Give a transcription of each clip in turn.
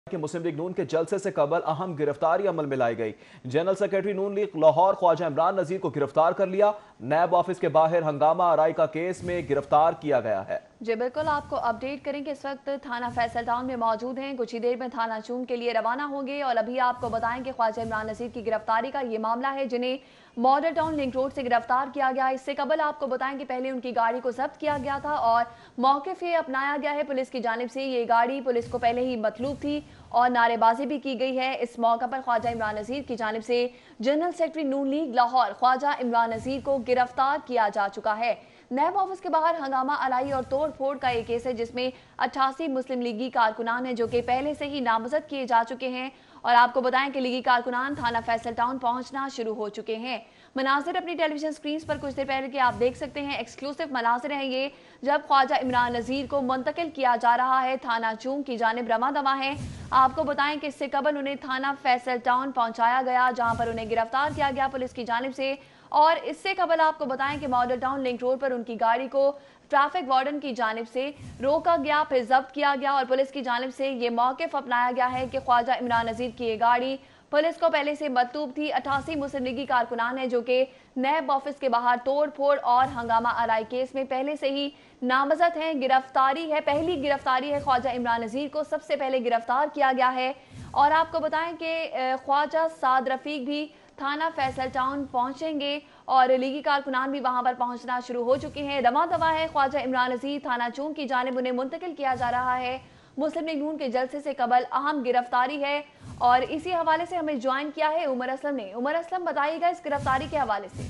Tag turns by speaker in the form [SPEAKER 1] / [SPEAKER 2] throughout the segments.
[SPEAKER 1] कि मुस्लिम लीग नून के जलसे से कबल अहम गिरफ्तारी अमल में लाई गई। General secretary Noon league Lahore Khawaja Imran Nazir को गिरफ्तार कर लिया। नैब ऑफिस के बाहर हंगामा आराई का केस में गिरफ्तार किया गया है।
[SPEAKER 2] जी बिल्कुल, आपको अपडेट करेंगे। इस वक्त थाना फैसल टाउन में मौजूद हैं, कुछ ही देर में थाना चूम के लिए रवाना होंगे। और अभी आपको बताएं कि ख्वाजा इमरान नजीर की गिरफ्तारी का ये मामला है, जिन्हें मॉडल टाउन लिंक रोड से गिरफ्तार किया गया। इससे कबल आपको बताएं कि पहले उनकी गाड़ी को जब्त किया गया था और मौके ये अपनाया गया है पुलिस की जानिब से। ये गाड़ी पुलिस को पहले ही मतलूब थी और नारेबाजी भी की गई है। इस मौके पर ख्वाजा इमरान नजीर की जानिब से general secretary Noon league Lahore Khawaja Imran Nazir को गिरफ्तार किया जा चुका है। नैब ऑफिस के बाहर हंगामा अलाई और तोड़ फोड़ का एक केस है, जिसमें 88 मुस्लिम लीगी कारकुनान हैं जो कि पहले से ही नामजद किए जा चुके हैं। और आपको बताएं कि लीगी कारकुनान थाना फैसल टाउन पहुंचना शुरू हो चुके हैं। मनाजिर अपनी टेलीविजन स्क्रीन पर कुछ देर पहले के आप देख सकते हैं। एक्सक्लूसिव मनाजिर हैं ये, जब ख्वाजा इमरान नजीर को मुंतकिल किया जा रहा है। थाना चूम की जानिब रमा दवा है। आपको बताएं कि इससे कबल उन्हें थाना फैसल टाउन पहुंचाया गया, जहां पर उन्हें गिरफ्तार किया गया पुलिस की जानिब से। और इससे कबल आपको बताएं कि मॉडल टाउन लिंक रोड पर उनकी गाड़ी को ट्रैफिक वार्डन की जानिब से रोका गया, फिर जब्त किया गया और पुलिस की जानिब से ये मौक़िफ़ अपनाया गया है कि ख्वाजा इमरान नजीर की ये गाड़ी पुलिस को पहले से मतलूब थी। 88 मुस्लिम लीगी कारकुनान है जो कि नैब ऑफिस के बाहर तोड़ फोड़ और हंगामा आराई केस में पहले से ही नामजद हैं। गिरफ्तारी है, पहली गिरफ्तारी है। ख्वाजा इमरान नजीर को सबसे पहले गिरफ्तार किया गया है। और आपको बताएं कि ख्वाजा साद रफीक भी थाना फैसल टाउन पहुंचेंगे और लीगी कारकुनान भी वहां पर पहुंचना शुरू हो चुके हैं। रमा दवा है ख्वाजा इमरान नजीर थाना चूम की जानिब उन्हें मुंतकिल किया जा रहा है। मुस्लिम लीग नून के जलसे से कबल अहम गिरफ्तारी है और इसी हवाले से हमें ज्वाइन किया है उमर असलम ने। उमर असलम, बताइएगा इस गिरफ्तारी के हवाले से।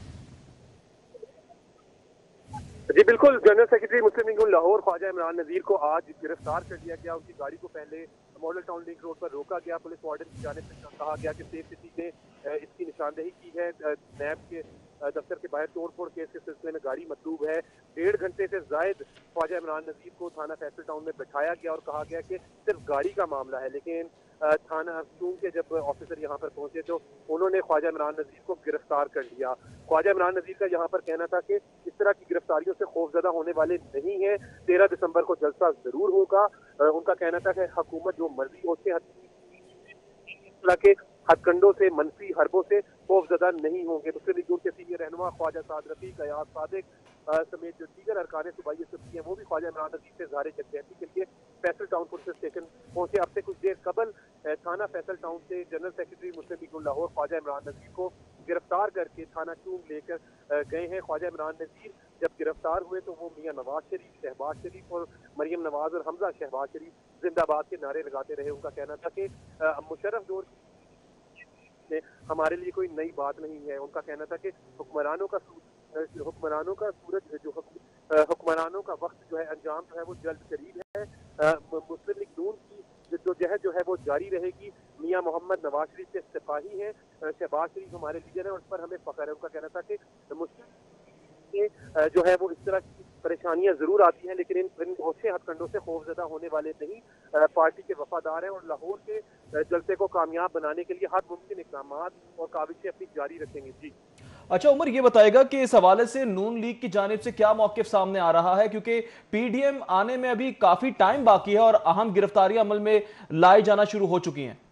[SPEAKER 3] जी बिल्कुल, general secretary Muslim league Lahore Khawaja Imran Nazir को आज गिरफ्तार कर लिया गया। उनकी गाड़ी को पहले मॉडल टाउन लिंक रोड पर रोका गया। पुलिस वार्डन की जानिब से कहा गया कि सेफ सिटी ने इसकी निशानदेही की है। नैब के दफ्तर के बाहर तोड़फोड़ केस के सिलसिले में गाड़ी मतलूब है। 1.5 घंटे से जायद ख्वाजा इमरान नजीर को थाना फैसल टाउन में बैठाया गया और कहा गया कि सिर्फ गाड़ी का मामला है। लेकिन थाना चूम के जब ऑफिसर यहाँ पर पहुंचे तो उन्होंने ख्वाजा इमरान नजीर को गिरफ्तार कर लिया। ख्वाजा इमरान नजीर का यहाँ पर कहना था कि इस तरह की गिरफ्तारियों से खौफजदा होने वाले नहीं है। 13 दिसंबर को जलसा जरूर होगा। उनका कहना था कि हुकूमत जो मर्जी होते के हथकंडों से, मनफी हरबों से खौफजदा नहीं होंगे। मुस्लिम लीग के सीनियर रहनुमा ख्वाजा साद रफीक, अयाज सादिक समेत जो दीगर अरकान सूबाई असम्बली हैं वो भी ख्वाजा इमरान नजीर से ज़ाहिर यकजहती के लिए फैसल टाउन पुलिस स्टेशन पहुंचे। अब से कुछ देर कबल थाना फैसल टाउन से general secretary Muslim league Lahore Khawaja Imran Nazir को गिरफ्तार करके थाना चूम लेकर गए हैं। ख्वाजा इमरान नजीर जब गिरफ्तार हुए तो वो मियां नवाज शरीफ, शहबाज शरीफ और मरियम नवाज और हमजा शहबाज शरीफ जिंदाबाद के नारे लगाते रहे। उनका कहना था कि मुशर्रफ दौर हमारे लिए कोई नई बात नहीं है। उनका कहना था कि हुक्मरानों का सूरज जो हुक्मरानों का वक्त जो है, अंजाम जो है वो जल्द करीब है। मुस्लिम लीग नून की जद्दोजहद जो है वो जारी रहेगी। मियां मोहम्मद नवाज शरीफ के सिपाही हैं, शहबाज शरीफ हमारे लीडर हैं और उस पर हमें फख्र है। उनका कहना था कि मुस्लिम जो है वो इस तरह की परेशानियां जरूर आती हैं लेकिन इन ओछे हथकंडों से खौफजदा होने वाले नहीं। पार्टी के वफादार हैं और लाहौर के जलसे को कामयाब बनाने के लिए हर मुमकिन इक़दाम और काविशें अपनी जारी रखेंगे। जी
[SPEAKER 1] अच्छा उमर, ये बताएगा कि इस हवाले से नून लीग की जानिब से क्या मौक़िफ़ सामने आ रहा है, क्योंकि पीडीएम आने में अभी काफी टाइम बाकी है और अहम गिरफ्तारियां अमल में लाई जाना शुरू हो चुकी हैं।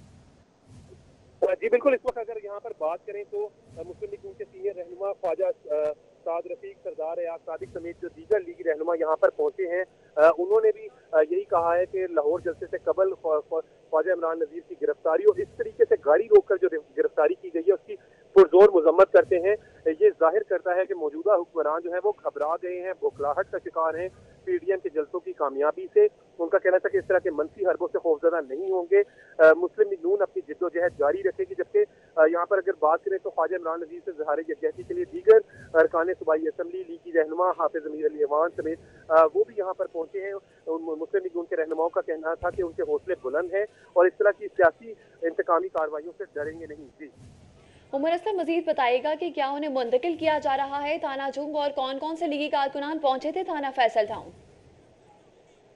[SPEAKER 3] जी बिल्कुल, इस वक्त अगर यहाँ पर बात करें तो मुस्लिम लीग के सीनियर रहनुमा ख्वाजा साद रफीक, सरदार अयाज सादिक समेत जो दीगर लीगी रहनुमा यहाँ पर पहुंचे हैं उन्होंने भी यही कहा है कि लाहौर जलसे से कबल ख्वाजा इमरान नजीर की गिरफ्तारी और इस तरीके से गाड़ी रोककर जो गिरफ्तारी की गई है उसकी पुरजोर मजम्मत करते हैं। ये जाहिर करता है कि मौजूदा हुक्मरान जो है वो घबरा गए हैं, बौखलाहट का शिकार हैं पीडीएम के जलसों की कामयाबी से। उनका कहना था कि इस तरह के मनफी हरबों से खौफजदा नहीं होंगे। मुस्लिम लीग नून अपनी जिद्दोजहद जारी रखेगी। जबकि यहाँ पर अगर बात करें तो ख्वाजा इमरान नजीर से ज़ाहिर यकजहती के लिए दीगर अरकान सूबाई असम्बली, लीगी रहनुमा हाफिज अमीर अली अवान समेत वो भी यहाँ पर पहुंचे हैं। मुस्लिम लीग के रहनुमाओं का कहना था कि उनके हौसले बुलंद हैं और इस तरह की सियासी इंतकामी कार्रवाइयों से डरेंगे नहीं। जी
[SPEAKER 2] उमर असलम, मजीद बताइएगा कि क्या उन्हें मुंतकिल किया जा रहा है थाना चूम और कौन कौन से लीगी कारकुनान पहुंचे थे थाना फैसल टाउन?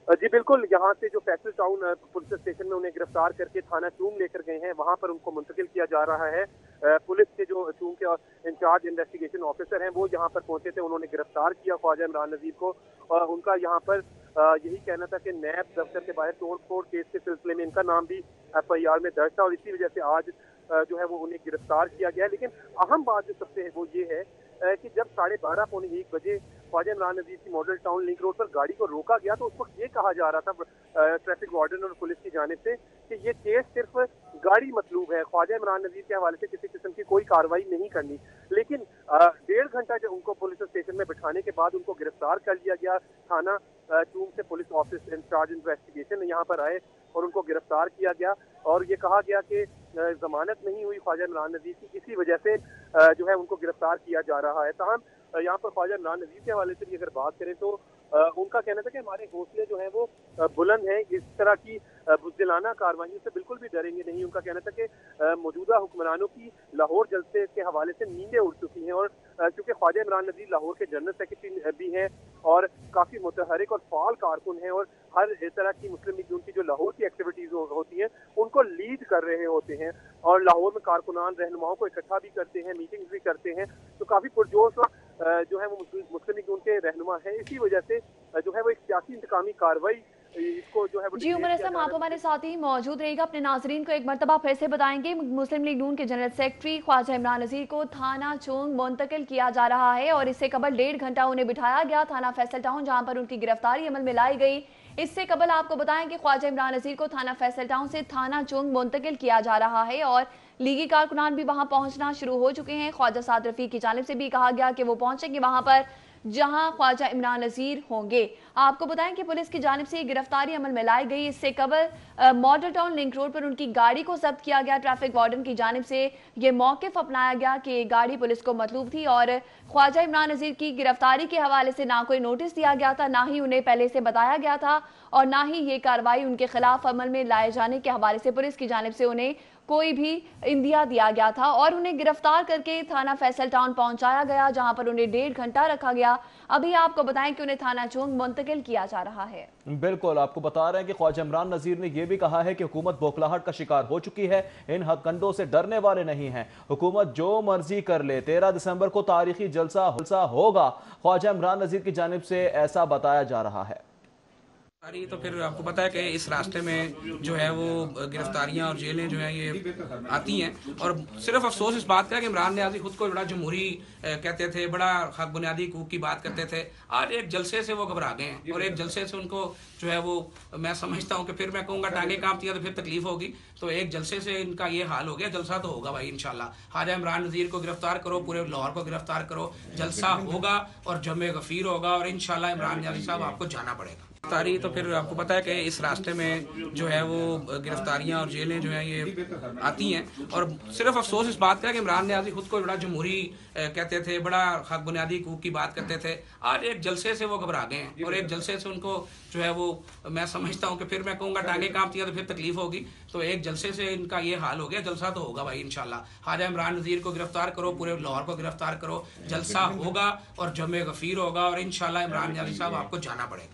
[SPEAKER 3] जी बिल्कुल, यहाँ से जो फैसल टाउन पुलिस स्टेशन में उन्हें गिरफ्तार करके थाना चूम लेकर गए हैं, वहाँ पर उनको मुंतकिल किया जा रहा है। पुलिस के जो चूम के इंचार्ज इन्वेस्टिगेशन ऑफिसर हैं, वो यहाँ पर पहुंचे थे, उन्होंने गिरफ्तार किया ख्वाजा इमरान नज़ीर को। उनका यहाँ पर यही कहना था कि नैब दफ्तर के बाहर तोड़ फोड़ केस के सिलसिले में इनका नाम भी FIR में दर्ज था और इसी वजह से आज जो है वो उन्हें गिरफ्तार किया गया। लेकिन अहम बात जो सबसे है वो ये है कि जब 12:30 पौने 1 बजे ख्वाजा इमरान नज़ीर की मॉडल टाउन लिंक रोड पर गाड़ी को रोका गया, तो उस वक्त ये कहा जा रहा था ट्रैफिक वार्डन और पुलिस की जानिब से कि ये केस सिर्फ गाड़ी मतलूब है, ख्वाजा इमरान नज़ीर के हवाले से किसी किस्म की कोई कार्रवाई नहीं करनी। लेकिन 1.5 घंटा जब उनको पुलिस स्टेशन में बिठाने के बाद उनको गिरफ्तार कर लिया गया। थाना चूम से पुलिस ऑफिस इंचार्ज इन्वेस्टिगेशन यहाँ पर आए और उनको गिरफ्तार किया गया और ये कहा गया कि जमानत नहीं हुई ख्वाजा इमरान नज़ीर की, इसी वजह से जो है उनको गिरफ्तार किया जा रहा है। ताहम यहाँ पर ख्वाजा इमरान नज़ीर के हवाले से भी अगर बात करें तो उनका कहना था कि हमारे हौसले जो हैं वो बुलंद हैं, इस तरह की बुज़दिलाना कार्रवाइयों से बिल्कुल भी डरेंगे नहीं। उनका कहना था कि मौजूदा हुक्मरानों की लाहौर जलसे के हवाले से नींदें उड़ चुकी हैं और क्योंकि ख्वाजा इमरान नज़ीर लाहौर के जनरल सेक्रेटरी भी हैं और काफ़ी मुतहरिक और फाल कारकुन हैं और हर तरह की मुस्लिम लीग नून की जो लाहौर की एक्टिविटीज़ होती हैं उनको लीड कर रहे होते हैं और लाहौर में कारकुनान रहनुमाओं को इकट्ठा भी करते हैं, मीटिंग्स भी करते हैं। तो काफ़ी पुरजोश जो है वो मुस्लिम लीग नून के रहनुमा है, इसी वजह से जो है वो एक सियासी इंतकामी कार्रवाई इसको जो है वो
[SPEAKER 2] जी उमर असलम, आप हमारे साथ ही मौजूद रहेगा। अपने नाजरीन को एक मरतबा फिर से बताएंगे, मुस्लिम लीग नून के जनरल सेक्रेटरी ख्वाजा इमरान नज़ीर को थाना चोंग मुंतकिल किया जा रहा है और इससे कबल 1.5 घंटा उन्हें बिठाया गया थाना फैसल टाउन, जहां पर उनकी गिरफ्तारी अमल में लाई गई। इससे कबल आपको बताएं कि ख्वाजा इमरान नज़ीर को थाना फैसल टाउन से थाना चोंग मुंतकिल किया जा रहा है और लीगी कारकुनान भी वहां पहुंचना शुरू हो चुके हैं। ख्वाजा साद रफीक की जानिब से भी कहा गया कि वो पहुंचेंगे वहां पर जहां ख्वाजा इमरान नज़ीर होंगे। आपको बताएं कि पुलिस की जानिब से गिरफ्तारी अमल में लाई गई। इससे कबल मॉडल टाउन लिंक रोड पर उनकी गाड़ी को जब्त किया गया। ट्रैफिक वार्डन की जानिब से ये मौकिफ अपनाया गया कि गाड़ी पुलिस को मतलूब थी और ख्वाजा इमरान नज़ीर की गिरफ्तारी के हवाले से ना कोई नोटिस दिया गया था, ना ही उन्हें पहले से बताया गया था और ना ही ये कार्रवाई उनके खिलाफ अमल में लाए जाने के हवाले से पुलिस की जानिब से उन्हें कोई भी इंदिया दिया गया था और उन्हें गिरफ्तार करके थाना फैसल टाउन पहुंचाया गया, जहां पर उन्हें 1.5 घंटा रखा गया। अभी आपको बताएं कि उन्हें थाना चोंग मुंतकिल किया जा रहा है।
[SPEAKER 1] बिल्कुल, आपको बता रहे हैं कि ख्वाजा इमरान नज़ीर ने यह भी कहा है कि हुकूमत बौखलाहट का शिकार हो चुकी है, इन हथकंडों से डरने वाले नहीं हैं, हुकूमत जो मर्जी कर ले। 13 दिसंबर को तारीखी जलसा होगा, ख्वाजा इमरान नज़ीर की जानिब से ऐसा बताया जा रहा है।
[SPEAKER 4] तो फिर आपको पता है कि इस रास्ते में जो है वो गिरफ्तारियां और जेलें जो हैं ये आती हैं और सिर्फ अफसोस इस बात का है कि इमरान नियाज़ी खुद को बड़ा जमहूरी कहते थे, बड़ा हक बुनियादी हकूक़ की बात करते थे। आज एक जलसे से वो घबरा गए हैं और एक जलसे से उनको जो है वो मैं समझता हूँ कि फिर मैं कहूँगा टांगे कांपती है तो फिर तकलीफ होगी, तो एक जलसे से इनका ये हाल हो गया। जलसा तो होगा भाई इंशाल्लाह। ख्वाजा इमरान नज़ीर को गिरफ्तार करो, पूरे लाहौर को गिरफ्तार करो, जलसा होगा और जमे गफीर होगा और इंशाल्लाह इमरान नियाज़ी साहब आपको जाना पड़ेगा। तो फिर आपको पता है कि इस रास्ते में जो है वो गिरफ्तारियां और जेलें जो हैं ये आती हैं और सिर्फ अफसोस इस बात का है कि इमरान नियाज़ी खुद को बड़ा जमहूरी कहते थे, बड़ा हक बुनियादी हकूक़ की बात करते थे। आज एक जलसे से वो घबरा गए हैं और एक जलसे से उनको जो है वो मैं समझता हूँ कि फिर मैं कहूँगा टांगे कांपती है तो फिर तकलीफ होगी, तो एक जलसे से इनका ये हाल हो गया। जलसा तो होगा भाई इंशाल्लाह। ख्वाजा इमरान नज़ीर को गिरफ्तार करो, पूरे लाहौर को गिरफ्तार करो, जलसा होगा और जमे गफीर होगा और इंशाल्लाह इमरान नियाज़ी साहब आपको जाना पड़ेगा।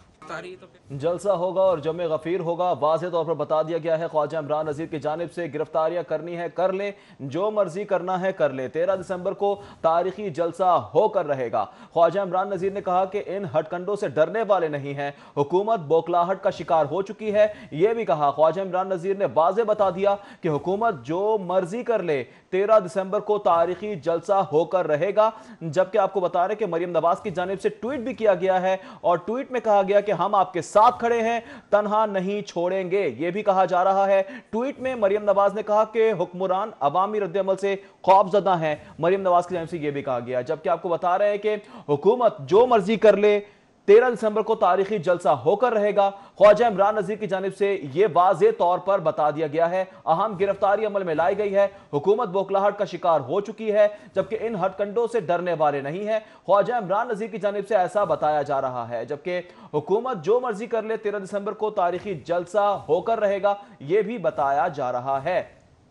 [SPEAKER 1] जलसा होगा और जमे गफीर होगा, वाज़ेह तौर पर बता दिया गया है। ख्वाजा इमरान नज़ीर की जानिब से गिरफ्तारियां करनी है कर ले, जो मर्जी करना है कर ले। 13 दिसंबर को तारीखी जलसा होकर रहेगा। ख्वाजा इमरान नज़ीर ने कहा कि इन हटकंडों से डरने वाले नहीं हैं, हुकूमत बौखलाहट का शिकार हो चुकी है। यह भी कहा ख्वाजा इमरान नज़ीर ने वाज़ेह बता दिया कि हुकूमत जो मर्जी कर ले, 13 दिसंबर को तारीखी जलसा होकर रहेगा। जबकि आपको बता रहे कि मरियम नवाज की जानिब से ट्वीट भी किया गया है और ट्वीट में कहा गया कि हम आपके साथ खड़े हैं, तन्हा नहीं छोड़ेंगे, यह भी कहा जा रहा है। ट्वीट में मरियम नवाज ने कहा कि हुक्मरान अवामी रद्द-ए-अमल से खौफजदा हैं, मरियम नवाज की जानिब से यह भी कहा गया। जबकि आपको बता रहे हैं कि हुकूमत जो मर्जी कर ले, 13 दिसंबर को तारीखी जलसा होकर रहेगा। ख्वाजा इमरान नज़ीर की जानिब से यह वाज़ेह तौर पर बता दिया गया है। अहम गिरफ्तारी अमल में लाई गई है, हुकूमत बौखलाहट का शिकार हो चुकी है, जबकि इन हथकंडों से डरने वाले नहीं है। ख्वाजा इमरान नज़ीर की जानिब से ऐसा बताया जा रहा है। जबकि हुकूमत जो मर्जी कर ले, 13 दिसंबर को तारीखी जलसा होकर रहेगा, यह भी बताया जा रहा है।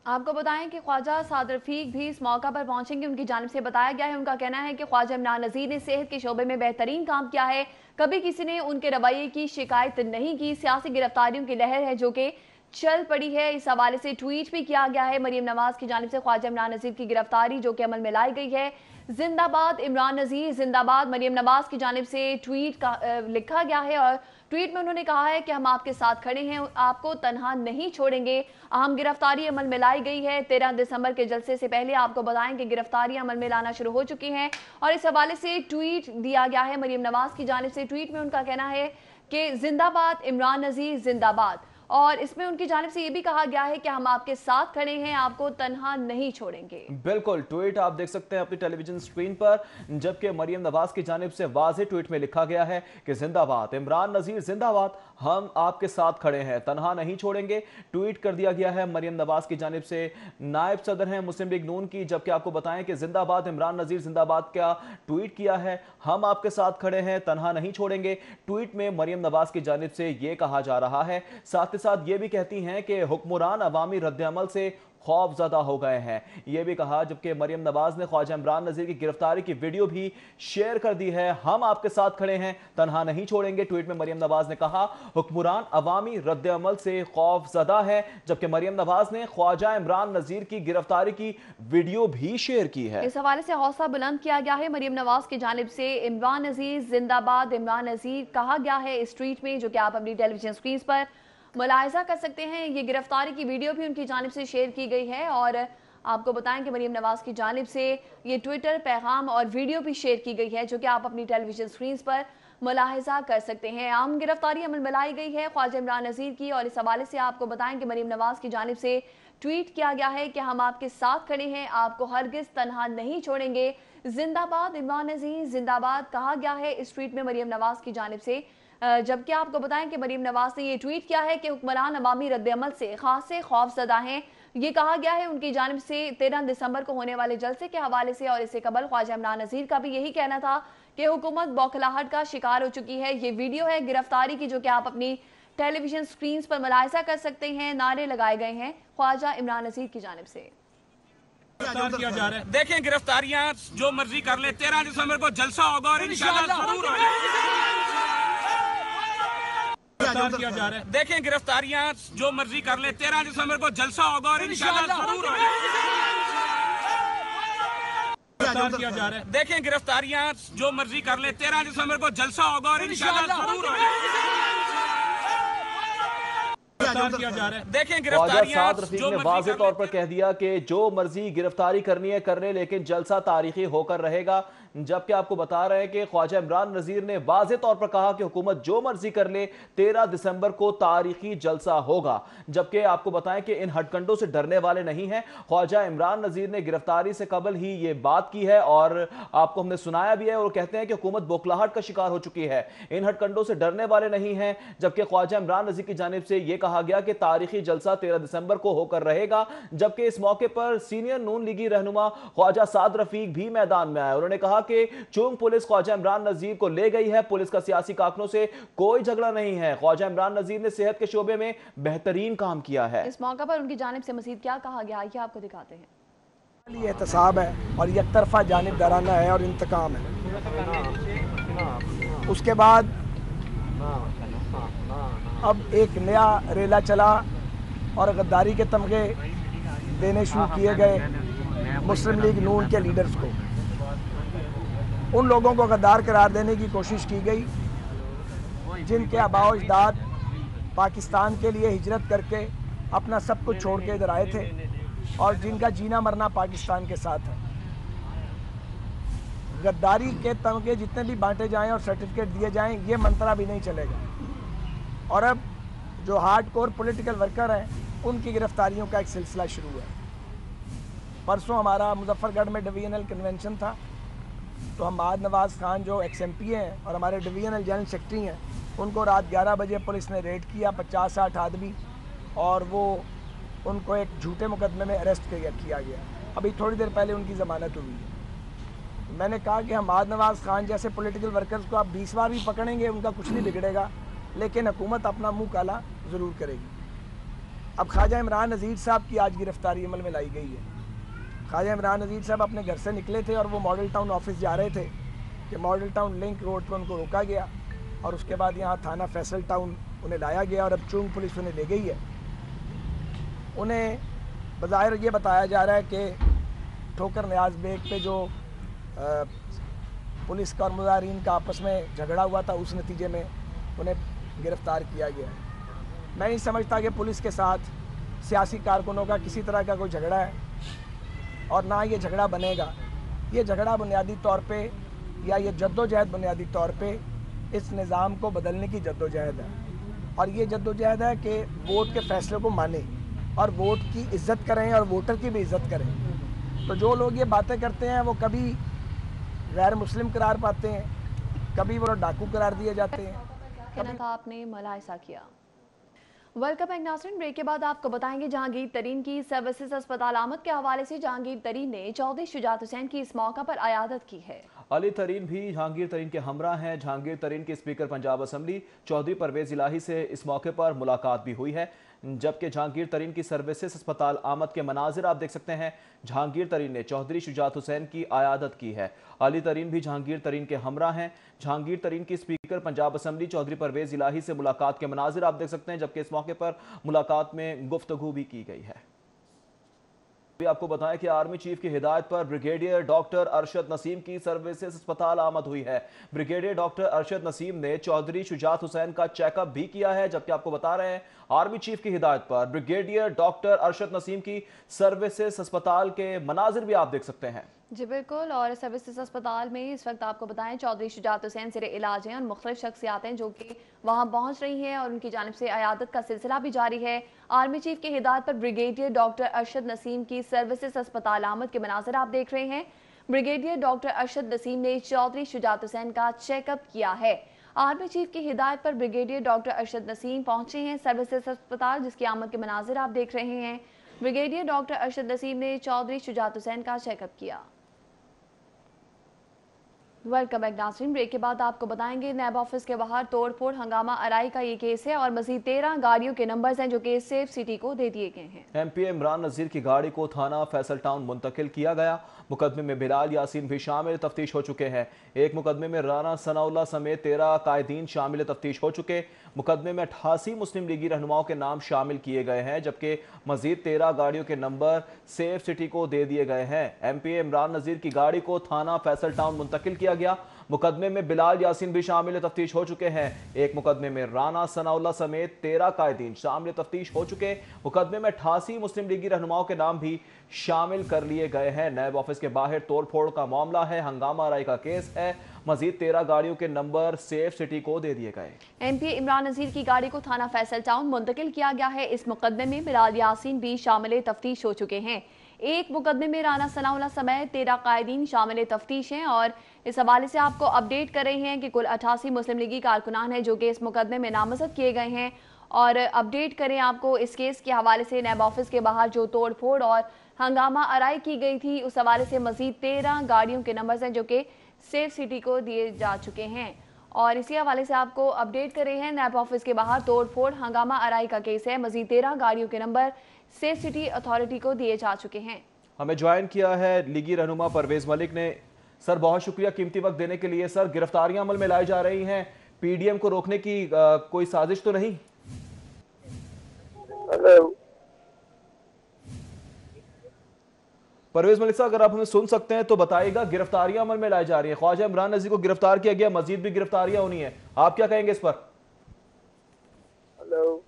[SPEAKER 2] आपको बताएं कि ख्वाजा साद रफीक भी इस मौका पर पहुंचेंगे। उनकी जानिब से बताया गया है, उनका कहना है कि ख्वाजा इमरान नज़ीर ने सेहत के शोबे में बेहतरीन काम किया है, कभी किसी ने उनके रवैये की शिकायत नहीं की। सियासी गिरफ्तारियों की लहर है जो कि चल पड़ी है। इस हवाले से ट्वीट भी किया गया है मरियम नवाज की जानिब से ख्वाजा इमरान नज़ीर की गिरफ्तारी जो कि अमल में लाई गई है। जिंदाबाद इमरान नज़ीर जिंदाबाद मरियम नवाज की जानिब से ट्वीट का लिखा गया है और ट्वीट में उन्होंने कहा है कि हम आपके साथ खड़े हैं, आपको तनहा नहीं छोड़ेंगे। अहम गिरफ्तारी अमल में लाई गई है। 13 दिसंबर के जलसे से पहले आपको बताएं कि गिरफ्तारियां अमल में लाना शुरू हो चुकी हैं और इस हवाले से ट्वीट दिया गया है मरियम नवाज की जानिब से। ट्वीट में उनका कहना है कि जिंदाबाद इमरान नज़ीर जिंदाबाद, और इसमें उनकी जानिब से ये भी कहा गया है कि हम आपके साथ खड़े हैं, आपको तन्हा नहीं छोड़ेंगे।
[SPEAKER 1] बिल्कुल, ट्वीट आप देख सकते हैं अपनी टेलीविजन स्क्रीन पर, जबकि मरियम नवाज की जानिब से वाज़ेह ट्वीट में लिखा गया है कि जिंदाबाद इमरान नज़ीर जिंदाबाद, हम आपके साथ खड़े हैं, तन्हा नहीं छोड़ेंगे। ट्वीट कर दिया गया है मरियम नवाज की जानिब से। नायब सदर हैं मुस्लिम लीग नून की, जबकि आपको बताएं कि जिंदाबाद इमरान नज़ीर जिंदाबाद का ट्वीट किया है, हम आपके साथ खड़े हैं, तन्हा नहीं छोड़ेंगे। ट्वीट में मरियम नवाज की जानिब से यह कहा जा रहा है। साथ ही साथ ये भी कहती हैं कि हुक्मरान अवामी रद्द-ए-अमल से खौफज़दा हो गए हैं, ये भी कहा। जबकि मरियम नवाज ने ख्वाजा इमरान नज़ीर की गिरफ्तारी की वीडियो भी शेयर कर दी है, हम आपके साथ खड़े हैं, तन्हा नहीं छोड़ेंगे। ट्वीट में मरियम नवाज ने कहा हुक्मरान अवामी रद्द-ए-अमल से खौफज़दा है, जबकि मरियम नवाज ने ख्वाजा इमरान नज़ीर की गिरफ्तारी की वीडियो भी शेयर की है।
[SPEAKER 2] इस हवाले से हौसला बुलंद किया गया है मरियम नवाज की जानिब से। इमरान नज़ीर जिंदाबाद इमरान नज़ीर कहा गया है इस ट्वीट में, जो कि आप अपनी टेलीविजन स्क्रीन पर मुलाहिजा कर सकते हैं। ये गिरफ्तारी की वीडियो भी उनकी जानिब से शेयर की गई है और आपको बताएं कि मरियम नवाज की जानिब से ये ट्विटर पैगाम और वीडियो भी शेयर की गई है, जो कि आप अपनी टेलीविजन स्क्रीन पर मुलाहिजा कर सकते हैं। आम गिरफ्तारी अमल में लाई गई है ख्वाजा इमरान नज़ीर की और इस हवाले से आपको बताएं कि मरियम नवाज की जानिब से ट्वीट किया गया है कि हम आपके साथ खड़े हैं, आपको हरगिज तन्हा नहीं छोड़ेंगे। जिंदाबाद इमरान नज़ीर जिंदाबाद कहा गया है इस ट्वीट में मरियम नवाज की जानिब से। जबकि आपको बताएं कि मरियम नवाज ने ये ट्वीट किया है कि हुक्मरान अवामी रद्द-ए-अमल से खासे खौफज़दा हैं। ये कहा गया है उनकी जानिब से 13 दिसंबर को होने वाले जलसे के हवाले से। और इससे कबल ख्वाजा इमरान नज़ीर का भी यही कहना था कि हुकूमत बौखलाहट का शिकार हो चुकी है। ये वीडियो है गिरफ्तारी की, जो कि आप अपनी टेलीविजन स्क्रीन पर मुलाहिजा कर सकते हैं। नारे लगाए गए हैं ख्वाजा इमरान नज़ीर की जानिब से।
[SPEAKER 4] किया जा रहा है, देखें गिरफ्तारियां जो मर्जी कर ले, 13 दिसंबर को जलसा होगा और इंशाअल्लाह जरूर होगा। किया जा रहा है, देखें गिरफ्तारियां जो मर्जी कर ले, 13 दिसंबर को जलसा होगा और इंशाअल्लाह जरूर होगा। किया जा रहा है, देखें गिरफ्तारियां जो मर्जी कर ले, 13 दिसंबर को जलसा होगा और इंशाअल्लाह जरूर होगा। किया जा रहा है, देखें गिरफ्तारियां
[SPEAKER 1] साद रफीक ने वाज़ेह तौर पर कह दिया कि जो मर्जी गिरफ्तारी करनी है कर ले, लेकिन जलसा तारीखी होकर रहेगा। जबकि आपको बता रहे हैं कि ख्वाजा इमरान नज़ीर ने वाज़ेह तौर पर कहा कि हुकूमत जो मर्जी कर ले, 13 दिसंबर को तारीखी जलसा होगा। जबकि आपको बताएं कि इन हटकंडों से डरने वाले नहीं हैं। ख्वाजा इमरान नज़ीर ने गिरफ्तारी से कबल ही ये बात की है और आपको हमने सुनाया भी है, और कहते हैं कि हुकूमत बौखलाहट का शिकार हो चुकी है, इन हटकंडों से डरने वाले नहीं हैं। जबकि ख्वाजा इमरान नज़ीर की जानिब से यह कहा गया कि तारीखी जलसा 13 दिसंबर को होकर रहेगा। जबकि इस मौके पर सीनियर नून लीगी रहनुमा ख्वाजा साद रफीक भी मैदान में आए। उन्होंने कहा कि चूंकि पुलिस ख्वाजा इमरान नज़ीर को ले गई है, पुलिस का सियासी कारकुनों से कोई झगड़ा नहीं है। ख्वाजा इमरान नज़ीर ने सेहत के शोबे में बेहतरीन काम किया है।
[SPEAKER 2] इस मौके पर उनकी जानिब से मज़ीद क्या कहा गया ये आपको दिखाते हैं।
[SPEAKER 5] ये एहतसाब है और एक तरफा जानिबदाराना है और इंतकाम है। उसके बाद अब एक नया रेला चला और गद्दारी के तमगे देने शुरू किए गए मुस्लिम लीग नून के लीडर्स को। उन लोगों को गद्दार करार देने की कोशिश की गई जिनके आबाओ अजदाद पाकिस्तान के लिए हिजरत करके अपना सब कुछ छोड़ के इधर आए थे और जिनका जीना मरना पाकिस्तान के साथ है। गद्दारी के तमगे जितने भी बांटे जाएं और सर्टिफिकेट दिए जाएं, ये मंत्रा भी नहीं चलेगा। और अब जो हार्डकोर पॉलिटिकल वर्कर हैं, उनकी गिरफ्तारियों का एक सिलसिला शुरू है। परसों हमारा मुजफ्फरगढ़ में डिवीजनल कन्वेंशन था, तो हमाद नवाज़ खान जो XMP हैं और हमारे डिवीजनल जनरल सेक्रेटरी हैं, उनको रात 11 बजे पुलिस ने रेड किया, 50-60 आदमी, और वो उनको एक झूठे मुकदमे में अरेस्ट किया गया। अभी थोड़ी देर पहले उनकी ज़मानत हुई है। मैंने कहा कि हमाद नवाज़ खान जैसे पॉलिटिकल वर्कर्स को आप 20 बार भी पकड़ेंगे, उनका कुछ नहीं बिगड़ेगा, लेकिन हुकूमत अपना मुंह काला ज़रूर करेगी। अब ख्वाजा इमरान नज़ीर साहब की आज गिरफ्तारी अमल में लाई गई है। ख्वाजा इमरान नज़ीर साहब अपने घर से निकले थे और वो मॉडल टाउन ऑफिस जा रहे थे कि मॉडल टाउन लिंक रोड पर उनको रोका गया और उसके बाद यहाँ थाना फैसल टाउन उन्हें लाया गया और अब चुंग पुलिस उन्हें ले गई है। उन्हें बज़ाहिर ये बताया जा रहा है कि ठोकर न्याज बेग पे जो पुलिस का और मुजाहिरीन का आपस में झगड़ा हुआ था, उस नतीजे में उन्हें गिरफ़्तार किया गया है। मैं नहीं समझता कि पुलिस के साथ सियासी कारकुनों का किसी तरह का कोई झगड़ा है और ना ये झगड़ा बनेगा। ये झगड़ा बुनियादी तौर पे या ये जद्दोजहद बुनियादी तौर पे इस निज़ाम को बदलने की जद्दोजहद है और ये जद्दोजहद है कि वोट के फ़ैसले को माने और वोट की इज़्ज़त करें और वोटर की भी इज़्ज़त करें। तो जो लोग ये बातें करते हैं वो कभी गैर मुस्लिम करार पाते हैं, कभी वो डाकू करार दिए जाते हैं।
[SPEAKER 2] कहना था आपने मलाइसा किया। वेलकम बैक नाज़रीन, ब्रेक के बाद आपको बताएंगे जहांगीर तरीन की सर्विसेज अस्पताल आमद के हवाले से जहांगीर तरीन ने चौधरी शुजात हुसैन की इस मौका पर अयादत की है।
[SPEAKER 1] अली तरीन भी जहांगीर तरीन के हमरा हैं। जहांगीर तरीन के स्पीकर पंजाब असम्बली चौधरी परवेज इलाही से इस मौके पर मुलाकात भी हुई है, जबकि जहांगीर तरीन की सर्विसेज अस्पताल आमद के मनाजिर आप देख सकते हैं। जहांगीर तरीन ने चौधरी शुजात हुसैन की आयादत की है। अली तरीन भी जहांगीर तरीन के हमरा हैं। जहांगीर तरीन की स्पीकर पंजाब असम्बली चौधरी परवेज इलाही से मुलाकात के मनाजिर आप देख सकते हैं, जबकि इस मौके पर मुलाकात में गुफ्तगू भी की गई है। आपको बताएं कि आर्मी चीफ की हिदायत पर ब्रिगेडियर डॉक्टर अरशद नसीम की सर्विसेज अस्पताल आमद हुई है। ब्रिगेडियर डॉक्टर अरशद नसीम ने चौधरी शुजात हुसैन का चेकअप भी किया है, जबकि आपको बता रहे हैं आर्मी चीफ की हिदायत पर ब्रिगेडियर डॉक्टर अरशद नसीम की सर्विसेज अस्पताल के मनाजिर भी आप देख सकते हैं।
[SPEAKER 2] जी बिल्कुल, और सर्विसेज अस्पताल में इस वक्त आपको बताएं चौधरी शुजात हुसैन सिरे इलाज हैं और मुख्तलिफ शख्सियात हैं जो कि वहां पहुंच रही हैं और उनकी जानिब से अयादत का सिलसिला भी जारी है। आर्मी चीफ की हिदायत पर ब्रिगेडियर डॉक्टर अरशद नसीम की सर्विसेज अस्पताल आमद के मनाज़िर आप देख रहे हैं। ब्रिगेडियर डॉक्टर अरशद नसीम ने चौधरी शुजात हुसैन का चेकअप किया है। आर्मी चीफ की हिदायत पर ब्रिगेडियर डॉक्टर अरशद नसीम पहुंचे हैं सर्विसेज अस्पताल, जिसकी आमद के मनाज़िर आप देख रहे हैं। ब्रिगेडियर डॉक्टर अरशद नसीम ने चौधरी शुजात हुसैन का चेकअप किया। वेलकम बैक नाज़रीन, ब्रेक के बाद आपको बताएंगे नैब ऑफिस के बाहर तोड़फोड़ हंगामा आराई का ये केस है और मजीद 13 गाड़ियों के नंबर्स हैं जो कि सेफ सिटी को दे दिए गए हैं।
[SPEAKER 1] MP इमरान नज़ीर की गाड़ी को थाना फैसल टाउन मुंतकिल किया गया। मुकदमे में बिलाल यासीन भी शामिल तफ्तीश हो चुके हैं। एक मुकदमे में राना सनाउल्लाह समेत 13 कायदीन शामिल तफ्तीश हो चुके। मुकदमे में 88 मुस्लिम लीगी रहनुमाओं के नाम शामिल किए गए हैं, जबकि मजीद 13 गाड़ियों के नंबर सेफ सिटी को दे दिए गए हैं। MP इमरान नज़ीर की गाड़ी को थाना फैसल टाउन मुंतकिल किया गया। मुकदमे में बिलाल यासीन भी शामिल तफ्तीश हो चुके हैं। एक मुकदमे में राना सनाउल्लाह समेत 13 कायदीन शामिल तफ्तीश हो चुके। मुकदमे में 88 मुस्लिम लीगी रहनुमाओं के नाम भी शामिल कर लिए गए हैं। नैब ऑफिस के बाहर तोड़फोड़ का मामला है, हंगामा आराई का केस है। मजीद 13 गाड़ियों के नंबर सेफ सिटी को दे दिए गए।
[SPEAKER 2] MP इमरान नज़ीर की गाड़ी को थाना फैसल टाउन मुंतकिल किया गया है। इस मुकदमे में बिलाल यासीन भी शामिल तफ्तीश हो चुके हैं। एक मुकदमे में राना सनाउल्लाह समेत 13 कायदीन शामिल तफ्तीश हैं और इस हवाले से आपको अपडेट कर रहे हैं कि कुल 88 मुस्लिम लीगी कारकुनान हैं जो कि इस मुकदमे में नामजद किए गए हैं। और अपडेट करें आपको इस केस के हवाले से नैब ऑफिस के बाहर जो तोड़फोड़ और हंगामा आराई की गई थी, उस हवाले से मजीद 13 गाड़ियों के नंबर हैं जो कि सेफ सिटी को दिए जा चुके हैं। और इसी हवाले से आपको अपडेट कर रहे हैं नैब ऑफिस के बाहर तोड़फोड़ हंगामा आराई का केस है। मजीद 13 गाड़ियों के नंबर सेफ सिटी अथॉरिटी को दिए जा चुके हैं।
[SPEAKER 1] हमें ज्वाइन किया है लीगी रहनुमा परवेज मलिक ने। सर बहुत शुक्रिया कीमती वक्त देने के लिए। सर गिरफ्तारियां अमल में लाई जा रही हैं, PDM को रोकने की कोई साजिश तो नहीं? परवेज मलिक साहब अगर आप हमें सुन सकते हैं तो बताइएगा, गिरफ्तारियां अमल में लाई जा रही हैं, ख्वाजा इमरान नज़ीर को गिरफ्तार किया गया, मजीद भी गिरफ्तारियां होनी है, आप क्या कहेंगे इस पर?
[SPEAKER 3] हेलो,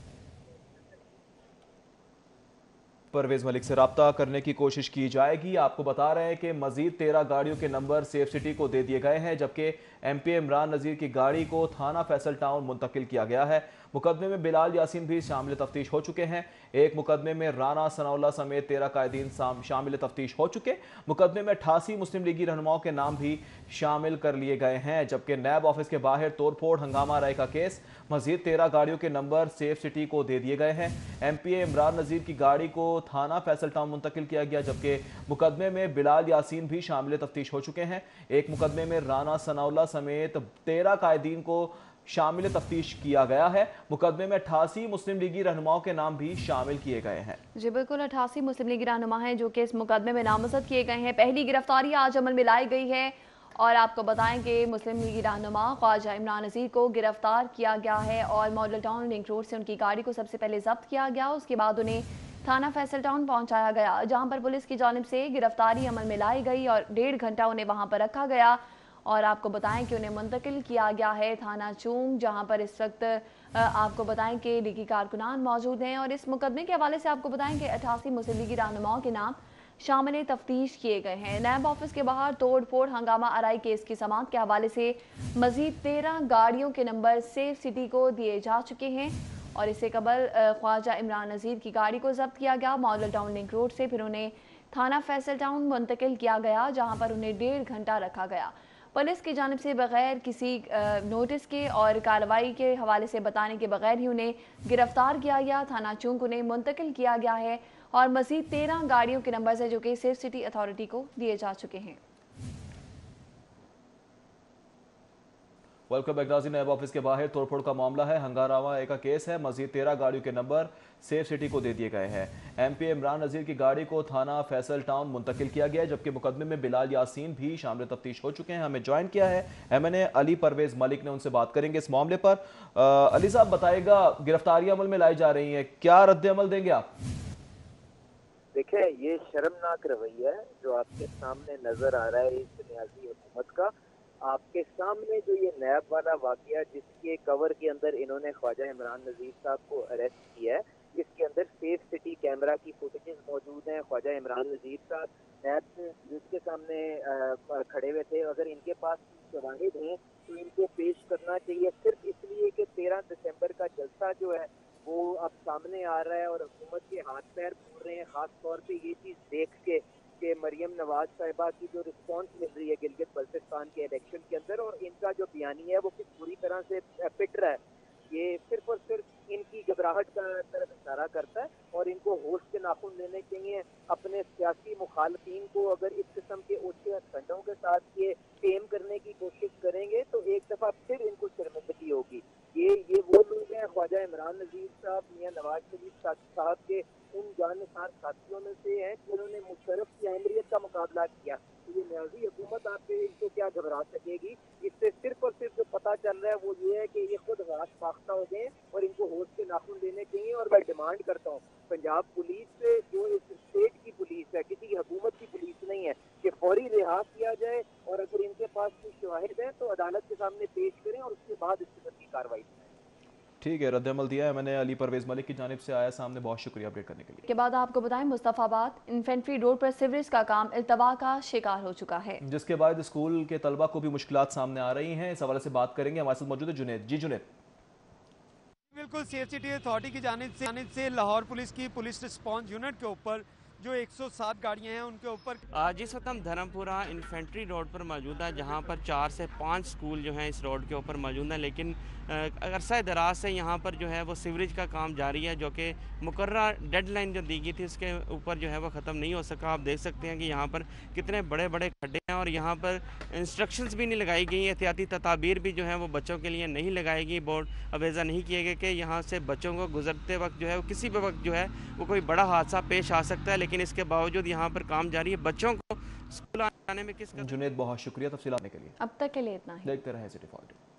[SPEAKER 1] परवेज मलिक से रब्ता करने की कोशिश की जाएगी। आपको बता रहे हैं कि मजीद 13 गाड़ियों के नंबर सेफ सिटी को दे दिए गए हैं, जबकि MP इमरान नज़ीर की गाड़ी को थाना फैसल टाउन मुंतकिल किया गया है। मुकदमे में बिलाल यासीन भी शामिल तफ्तीश हो चुके हैं। एक मुकदमे में राना सनाउल्लाह समेत 13 कायदीन शामिल तफ्तीश हो चुके। मुकदमे में 88 मुस्लिम लीगी रहनुमाओं के नाम भी शामिल कर लिए गए हैं, जबकि नैब ऑफिस के बाहर तोड़फोड़ हंगामा आराई का केस, मजीद 13 गाड़ियों के नंबर सेफ सिटी को दे दिए गए हैं। MP इमरान नज़ीर की गाड़ी को थाना फैसल टाउन मुंतकिल किया गया, जबकि मुकदमे में बिलाल यासीन भी शामिल तफ्तीश हो चुके हैं। एक मुकदमे में राना सनाउल्लाह समेत 13 कायदीन को शामिल तफ्तीश किया गया है। मुकदमे में 88 मुस्लिम लीगी रहनुमाओं के नाम भी शामिल किए गए हैं।
[SPEAKER 2] जी बिल्कुल, 88 मुस्लिम लीगी रहनुमा हैं जो कि इस मुकदमे में नामजद किए गए हैं। पहली गिरफ्तारी आज अमल में लाई गई है और आपको बताएं कि मुस्लिम लीगी रहनुमा ख्वाजा इमरान नज़ीर को गिरफ्तार किया गया है और मॉडल टाउन लिंक रोड से उनकी गाड़ी को सबसे पहले जब्त किया गया। उसके बाद उन्हें थाना फैसल टाउन पहुंचाया गया, जहां पर पुलिस की जानिब से गिरफ्तारी अमल में लाई गई और 1.5 घंटा उन्हें वहां पर रखा गया। और आपको बताएं कि उन्हें मुंतकिल किया गया है थाना चूंग, जहां पर इस वक्त आपको बताएं कि लीगी कारकुनान मौजूद हैं। और इस मुकदमे के हवाले से आपको बताएं कि 88 मुस्लिम लीगी रहनुमाओं के नाम शामिल तफ्तीश किए गए हैं। नैब ऑफिस के बाहर तोड़ फोड़ हंगामा आराई केस की समाअत के हवाले से मजीद 13 गाड़ियों के नंबर सेफ सिटी को दिए जा चुके हैं और इससे कबल ख्वाजा इमरान नज़ीर की गाड़ी को जब्त किया गया मॉडल टाउन लिंक रोड से, फिर उन्हें थाना फैसल टाउन मुंतकिल किया गया, जहां पर उन्हें 1.5 घंटा रखा गया। पुलिस की जानिब से बगैर किसी नोटिस के और कार्रवाई के हवाले से बताने के बगैर ही उन्हें गिरफ्तार किया गया। थाना चूंक उन्हें मुंतकिल किया गया है और मजीद 13 गाड़ियों के नंबर है जो कि सेफ सिटी अथॉरिटी को दिए जा चुके हैं।
[SPEAKER 1] Welcome back. नैब ऑफिस के बाहर तोड़फोड़ का मामला है, हंगामा का केस है। मजीद 13 गाड़ियों के नंबर सेफ सिटी को दे दिए गए हैं। MP इमरान नज़ीर की गाड़ी को थाना फैसल टाउन मुंतकिल किया गया है, जबकि मुकदमे में बिलाल यासीन भी शामिल तफ्तीश हो चुके हैं। हमें ज्वाइन किया है MNA अली परवेज मलिक ने, उनसे बात करेंगे इस मामले पर। अली साहब बताएगा, गिरफ्तारी अमल में लाई जा रही है, क्या रद्द अमल देंगे आप?
[SPEAKER 6] देखिए, ये शर्मनाक रवैया है जो आपके सामने नजर आ रहा है इस न्याजी हुकूमत का। आपके सामने जो ये नैब वाला वाकया जिसके कवर के अंदर इन्होंने ख्वाजा इमरान नज़ीर साहब को अरेस्ट किया है, इसके अंदर सेफ सिटी कैमरा की फुटेजेस मौजूद हैं। ख्वाजा इमरान नज़ीर साहब नैब जिसके सामने खड़े हुए थे, अगर इनके पास शवाहिद हैं तो इनको पेश करना चाहिए, सिर्फ इसलिए कि 13 दिसंबर का जलसा जो है वो अब सामने आ रहा है और हुकूमत के हाथ पैर फूल रहे हैं। खास तौर पे ये चीज़ देख के कि मरियम नवाज साहिबा की जो रिस्पांस मिल रही है गिलगित बल्तिस्तान के इलेक्शन के अंदर, और इनका जो बयानी है वो किस पूरी तरह से फिट रहा है, ये सिर्फ और सिर्फ इनकी घबराहट का तरफ इशारा करता है। और इनको होश के नाखून लेने चाहिए। अपने सियासी मुखालफीन को अगर इस किस्म के ओछे हथकंडों के साथ ये टेम करने की कोशिश करेंगे तो एक दफा फिर इनको शर्मिंदगी होगी। ये वो लोग हैं, ख्वाजा इमरान नज़ीर साहब मियां नवाज शरीफ साहब के उन जानसार साथियों में से हैं जिन्होंने मुशर्रफ की अहमियत का मुकाबला किया। तो ये न्याजी हुकूमत आपके इनको क्या घबरा सकेगी? इससे सिर्फ और सिर्फ जो पता चल रहा है वो ये है कि ये खुद राश पाख्ता हो गए और इनको होश के नाखून लेने चाहिए। और मैं डिमांड करता हूँ पंजाब पुलिस से, जो इस स्टेट की पुलिस है, किसी हुकूमत की पुलिस नहीं है, कि फौरी रिहा किया जाए और अगर इनके पास कोई शवाहिद है तो अदालत के सामने पेश करें और उसके बाद इस किस्म की कार्रवाई करें।
[SPEAKER 1] ठीक है, रद्द अमल दिया है मैंने अली परवेज मलिक की जानिब से आया सामने। बहुत शुक्रिया अपडेट करने के लिए।
[SPEAKER 2] के बाद आपको बताएं, मुस्तफाबाद इन्फेंट्री रोड पर सीवरेज का काम इल्तवा का शिकार हो चुका है,
[SPEAKER 1] जिसके बाद स्कूल के तलबा को भी मुश्किलात सामने आ रही हैं। इस हवाले से बात करेंगे, हमारे साथ मौजूद है जुनेद। जी जुनेद।
[SPEAKER 7] बिल्कुल, सेफ सिटी अथॉरिटी की जानिब से लाहौर पुलिस की पुलिस रिस्पॉन्स यूनिट के ऊपर जो 107 गाड़ियां हैं उनके ऊपर
[SPEAKER 8] जिस वक्त हम धर्मपुरा इन्फेंट्री रोड पर मौजूद है, जहां पर 4 से 5 स्कूल जो हैं इस रोड के ऊपर मौजूद हैं, लेकिन अरसा दराज से यहाँ पर जो है वो सीवरेज का काम जारी है, जो कि मुकर्ररा डेडलाइन जो दी गई थी उसके ऊपर जो है वो ख़त्म नहीं हो सका। आप देख सकते हैं कि यहाँ पर कितने बड़े बड़े खड्डे हैं और यहाँ पर इंस्ट्रक्शंस भी नहीं लगाई गई, एहतियाती तदाबीर भी जो है वो बच्चों के लिए नहीं लगाई गई, बोर्ड अवेज़ा नहीं किए गए कि यहाँ से बच्चों को गुजरते वक्त जो है वो किसी भी वक्त जो है वो कोई बड़ा हादसा पेश आ सकता है। लेकिन इसके बावजूद यहाँ पर काम जारी है, बच्चों को स्कूल आने में किस।
[SPEAKER 1] जुनेद बहुत शुक्रिया तफसीलात के लिए।
[SPEAKER 2] अब तक के लिए इतना ही।
[SPEAKER 1] देखते रहे सिटी फॉल्ट।